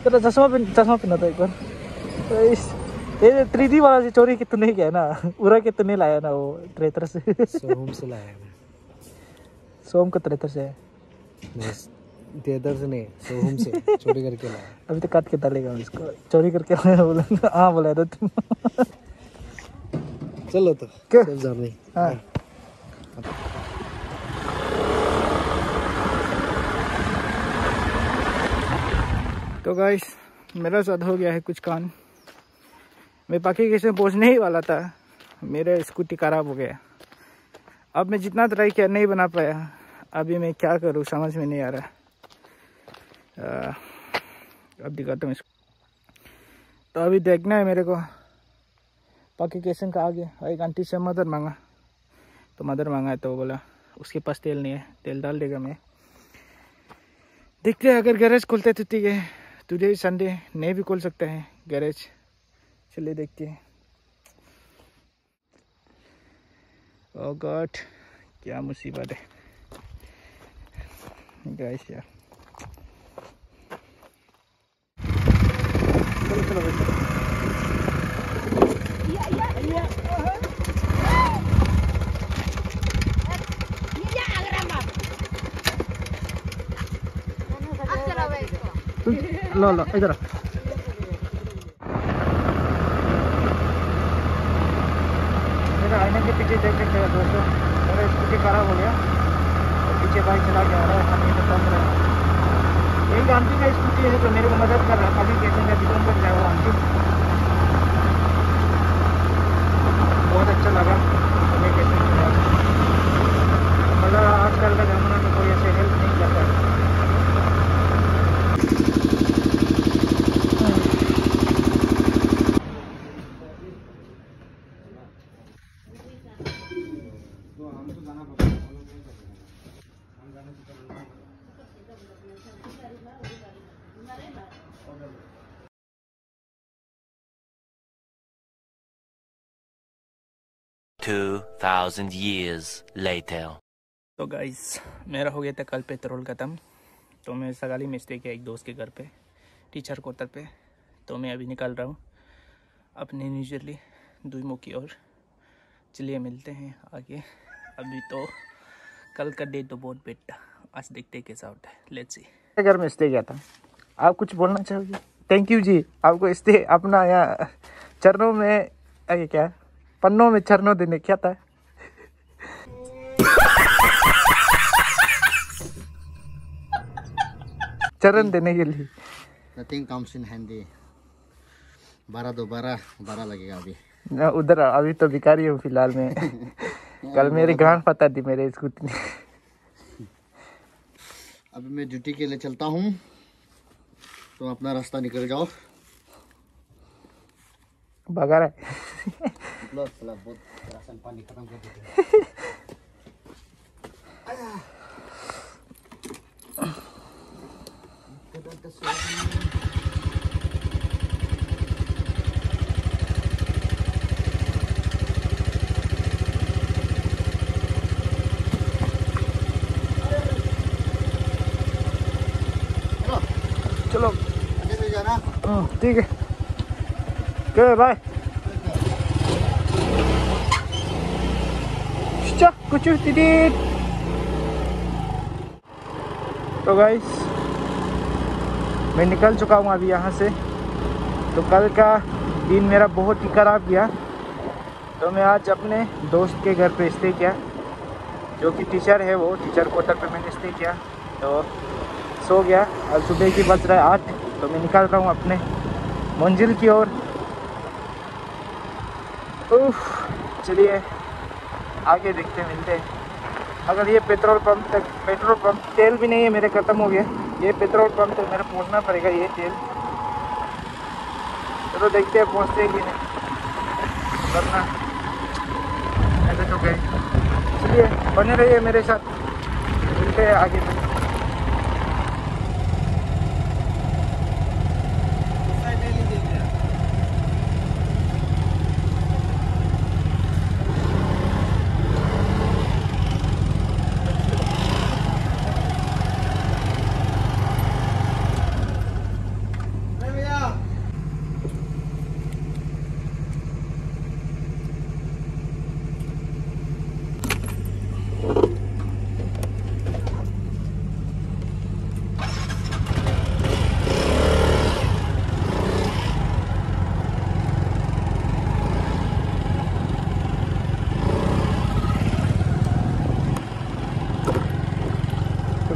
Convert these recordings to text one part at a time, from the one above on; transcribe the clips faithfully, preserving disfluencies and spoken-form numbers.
तेरा चश्मा पिन चश्मा पिना था एक बार। तो इस ये थ्री डी वाला से चोरी कितने नहीं किया ना, पूरा कितने लाया ना वो ट्रेतर से। सोम से लाया मैं। सोम का ट्रेतर से है, ट्रेतर से नहीं, सोम से चोरी करके लाया। अभी तो काट के डालेगा इसको, चोरी करके लाया बोला। हाँ बोला था तुम। चलो तो क्या नहीं। हाँ तो गाइस मेरा साथ हो गया है कुछ काम। मैं पाकि केस में पहुँचने ही वाला था, मेरा स्कूटी खराब हो गया। अब मैं जितना ट्राई किया नहीं बना पाया। अभी मैं क्या करूँ समझ में नहीं आ रहा। आ, अब दिखाता हूँ इसको। तो अभी देखना है मेरे को पाकि केसन का आगे। एक आंटी से मदर मांगा, तो मदर मांगा है तो बोला उसके पास तेल नहीं है, तेल डाल देगा। मैं देखते हैं अगर गैरेज खुलते तो ठीक है। टुडे संडे नहीं भी खोल सकते हैं गैरेज। चलिए देखते हैं। ओह गॉड क्या मुसीबत है गाइस यार। चलो चलो चलो। लो लो इधर। मेरा आईने के पीछे देख सकते हैं दोस्तों, मेरा स्कूटी खराब हो गया और पीछे बाइक चला के आ रहा है। हम ये बंद रहा। एक आंटी का स्कूटी है जो मेरे को मदद कर रहा है। अभी कैसे मैं दुकान पर जाए वो आंटी, बहुत अच्छा लगा। हमें कैसे मतलब आजकल का जमाना में कोई ऐसे हेल्प नहीं करता है। Two thousand years later. तो गाइस मेरा हो गया था कल पेट्रोल ख़त्म, तो मैं सगाली में स्टे किया एक दोस्त के घर पे टीचर क्वार्टर पे। तो मैं अभी निकल रहा हूँ अपने न्यूजर्ली दुईमो की ओर। चलिए मिलते हैं आगे। अभी तो कल का डे तो बहुत बेटा, आज देखते हैं कैसा होता है। Let's see. घर में स्टे किया था। आप कुछ बोलना चाहोगे? थैंक यू जी, आपको स्टे अपना यहाँ चरणों में आगे क्या पन्नों में चरणों देने क्या था। चरण देने के लिए। Nothing comes in handy. बारह दो बारह बारह लगेगा अभी। ना उधर अभी तो भिखारी हूँ फिलहाल में। कल मेरी गांड पता थी मेरे स्कूटी ने। अभी मैं ड्यूटी के लिए चलता हूँ, तो अपना रास्ता निकल जाओ। भगा रहा है। बहुत राशन पानी खत्म कर देते। चलो जाना ठीक है। Okay bye. कुछ तो गाइस मैं निकल चुका हूँ अभी यहाँ से। तो कल का दिन मेरा बहुत ही खराब गया। तो मैं आज अपने दोस्त के घर पे स्टे किया, जो कि टीचर है, वो टीचर क्वार्टर पे मैंने स्टे किया। तो सो गया। और सुबह की बज रहा है आठ, तो मैं निकल रहा हूँ अपने मंजिल की ओर। उफ चलिए आगे देखते मिलते हैं। अगर ये पेट्रोल पंप तक पेट्रोल पंप तेल भी नहीं है मेरे, ख़त्म हो गया। ये पेट्रोल पंप तक मेरे पहुंचना पड़ेगा ये तेल। चलो देखते हैं पहुंचते हैं कि नहीं, वरना ऐसे तो गए। चलिए बने रहिए मेरे साथ, मिलते हैं आगे।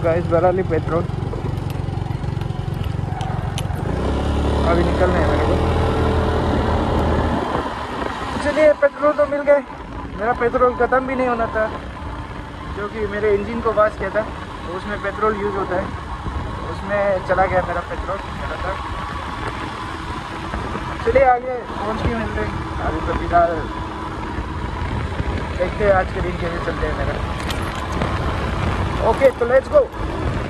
गाइस भरा ली पेट्रोल, अभी निकलना है मेरे को। चलिए पेट्रोल तो मिल गए, मेरा पेट्रोल ख़त्म भी नहीं होना था क्योंकि मेरे इंजन को वाश किया था तो उसमें पेट्रोल यूज़ होता है, उसमें चला गया मेरा पेट्रोल मेरा था। चलिए आगे पहुँच के मिलते हैं। अभी तो फिलहाल देखते हैं आज के दिन कैसे चलते हैं मेरा। ओके तो लेट्स गो।